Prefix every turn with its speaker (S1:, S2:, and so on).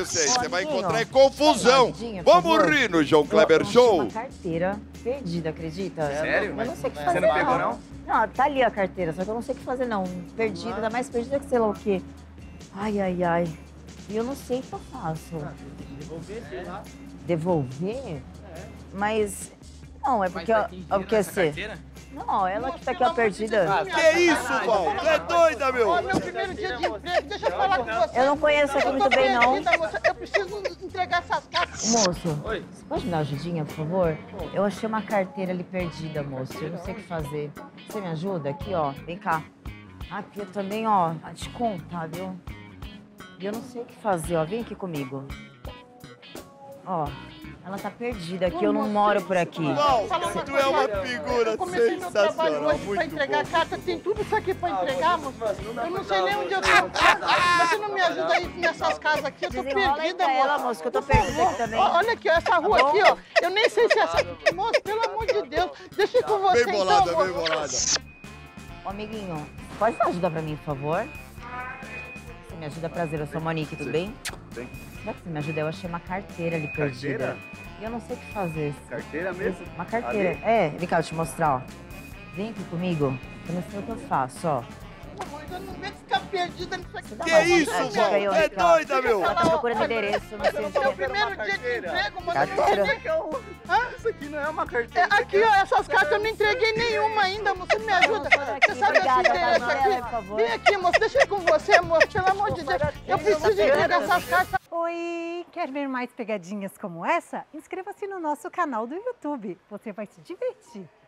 S1: vocês. Você vai
S2: amiguinho,
S1: encontrar confusão.
S2: rapidinho, por
S1: Vamos
S2: favor.
S1: rir no João Kleber Show.
S2: Uma carteira perdida, acredita?
S3: Sério?
S2: Eu não sei o que
S3: Você
S2: fazer,
S3: não pegou, não?
S2: Não, tá ali a carteira, só que eu não sei o que fazer, não. Perdida, ainda mais perdida que sei lá o quê. Ai, ai, ai. E eu não sei o que eu faço.
S4: Tem que devolver, sei lá.
S2: Devolver? Mas... Não, é porque... O que é ser? Não, ela que tá aqui, ó, perdida.
S1: Que isso, Val? Tu é doida, meu?
S5: Ó, meu primeiro dia de emprego, deixa eu falar com você.
S2: Eu não conheço aqui muito bem, não.
S5: Eu preciso entregar essas cartas.
S2: Moço,
S4: Oi.
S2: você pode me dar uma ajudinha, por favor? Eu achei uma carteira ali perdida, moço. Eu não sei o que fazer. Você me ajuda? Aqui, ó. Vem cá. Aqui eu também, ó. Vai te contar, viu? E eu não sei o que fazer, ó. Vem aqui comigo. Ó. Ela tá perdida aqui, eu não moro por aqui.
S1: Val, tu é uma figura
S5: Eu comecei meu trabalho
S1: sensacional,
S5: hoje pra
S1: muito
S5: entregar
S1: bom.
S5: carta, tem tudo isso aqui pra entregar, moço. Eu não sei nem onde eu tô. Você não me ajuda aí nessas casas aqui, eu tô
S2: Desenrola aí
S5: perdida,
S2: pra ela,
S5: moço.
S2: moço, que eu tô perdida aqui também.
S5: Olha aqui, ó, essa rua aqui, ó. Eu nem sei se é essa... Moço, pelo amor de Deus, deixa eu ir com você
S1: Bem bolada,
S5: então,
S1: bem
S5: moço.
S1: bolada.
S2: Ô, amiguinho, pode dar ajuda pra mim, por favor? Você me ajuda, prazer, eu sou a Monique, tudo bem?
S3: Bem.
S2: Será que você me ajuda? Eu achei uma carteira ali perdida.
S3: Carteira?
S2: E eu não sei o que fazer.
S3: Carteira mesmo?
S2: Uma carteira.
S3: Ali?
S2: É, vem cá, eu te mostrar, ó. Vem aqui comigo, eu não sei o que eu faço, ó.
S5: Amor, eu não vejo ficar perdida nisso aqui.
S1: Que isso, Val? Tu é doida, meu?
S2: Ela tá procurando endereço, não sei o que.
S5: Meu primeiro dia de emprego, mano, eu não sei
S2: Carteira.
S5: nem que eu...
S3: Isso aqui não é uma
S5: É,
S3: carteira.
S5: aqui, ó, essas cartas eu não entreguei nenhuma ainda, moço. Você me ajuda? Você sabe esse
S2: Obrigada,
S5: endereço
S2: Daniela, por
S5: aqui?
S2: favor.
S5: Vem aqui, moço. Deixa eu ir com você, moço. Pelo amor de Deus. Eu preciso entregar essas cartas.
S6: Oi, quer ver mais pegadinhas como essa? Inscreva-se no nosso canal do YouTube. Você vai se divertir.